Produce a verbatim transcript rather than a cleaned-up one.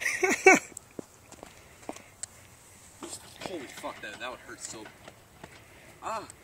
Holy fuck, that, that would hurt so... Ah!